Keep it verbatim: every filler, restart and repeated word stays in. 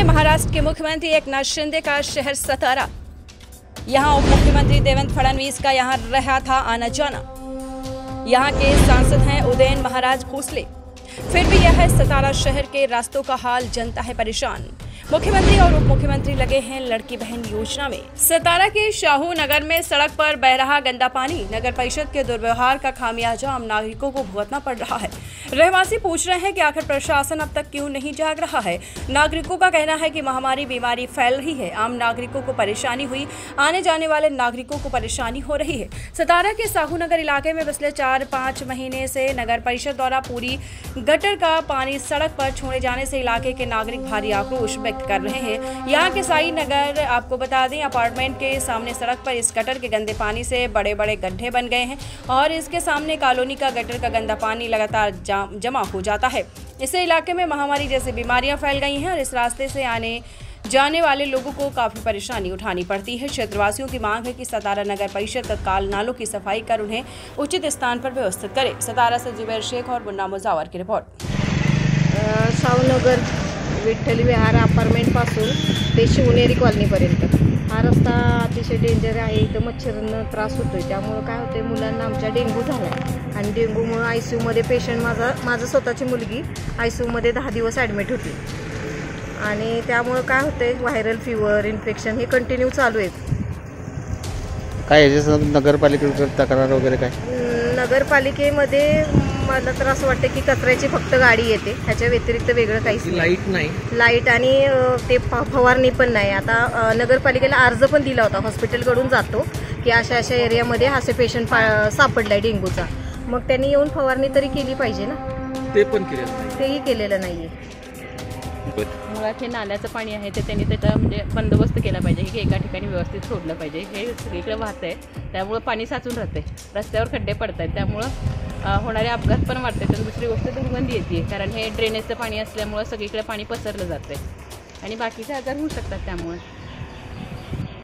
महाराष्ट्र के मुख्यमंत्री एकनाथ शिंदे का शहर सतारा। यहां उप मुख्यमंत्री देवेंद्र फडणवीस का यहां रहा था आना जाना। यहां के सांसद हैं उदयन महाराज भोसले। फिर भी यह है सतारा शहर के रास्तों का हाल, जनता है परेशान। मुख्यमंत्री और उप मुख्यमंत्री लगे हैं लड़की बहन योजना में। सतारा के शाहू नगर में सड़क पर बह रहा गंदा पानी। नगर परिषद के दुर्व्यवहार का खामियाजा आम नागरिकों को भुगतना पड़ रहा है। रहवासी पूछ रहे हैं कि आखिर प्रशासन अब तक क्यों नहीं जाग रहा है। नागरिकों का कहना है कि महामारी बीमारी फैल रही है, आम नागरिकों को परेशानी हुई, आने जाने वाले नागरिकों को परेशानी हो रही है। सतारा के साहू नगर इलाके में पिछले चार पाँच महीने से नगर परिषद द्वारा पूरी गटर का पानी सड़क पर छोड़े जाने से इलाके के नागरिक भारी आक्रोश व्यक्त कर रहे हैं। यहाँ के साई नगर, आपको बता दें, अपार्टमेंट के सामने सड़क पर इस गटर के गंदे पानी से बड़े बड़े गड्ढे बन गए हैं और इसके सामने कॉलोनी का गटर का गंदा पानी लगातार जमा हो जाता है। इससे इलाके में महामारी जैसी बीमारियां फैल गई हैं और इस रास्ते से आने जाने वाले लोगों को काफी परेशानी उठानी पड़ती है। क्षेत्रवासियों की मांग है कि सतारा नगर परिषद तत्काल नालों की सफाई कर उन्हें उचित स्थान पर व्यवस्थित करे। सतारा से जुबैर शेख और मुन्ना मुजावर की रिपोर्ट। शाहूनगर विठ्ठल विहार अपार्टमेंटपासून ते शिवनेरी कॉलनीपर्यंत हा रस्ता अतिशय डेंजर आहे। इथं मच्छरनं त्रास होतोय, त्यामुळं काय होतंय, मुलांना आमच्या डेंग्यू झाला आहे आणि डेंग्यूमुळं आय सी यूमध्ये पेशंट माझा माझं स्वतःची मुलगी आय सी यूमध्ये दहा दिवस ॲडमिट होती आणि त्यामुळं काय होतंय, व्हायरल फिवर, इन्फेक्शन हे कंटिन्यू चालू आहे। काय याच्यासंदर्भात नगरपालिकेकडे तक्रार वगैरे काय? नगरपालिकेमध्ये मला तर असं वाटतं की कचऱ्याची फक्त गाडी येते, ह्याच्या व्यतिरिक्त वेगळं काहीच नाही। लाईट नाही, लाईट आणि ते फवारणी पण नाही। आता नगरपालिकेला अर्ज पण दिला होता, हॉस्पिटलकडून जातो की अशा अशा एरियामध्ये असे पेशंट सापडलाय डेंग्यूचा, मग त्यांनी येऊन फवारणी तरी केली पाहिजे ना, ते पण केलेलं नाही, तेही केलेलं नाहीये। मुळात हे नाल्याचं पाणी आहे ते त्यांनी त्याचा म्हणजे बंदोबस्त केला पाहिजे की एका ठिकाणी व्यवस्थित सोडलं पाहिजे। हे सगळीकडे वाहतंय, त्यामुळं पाणी साचून राहते, रस्त्यावर खड्डे पडत आहेत, त्यामुळं होणारे अपघात पण वाढतात आणि दुसरी गोष्ट दुर्गंधी येते, कारण हे ड्रेनेजचं पाणी असल्यामुळं सगळीकडे पाणी पसरलं जाते आणि बाकीचे आजार होऊ शकतात त्यामुळे।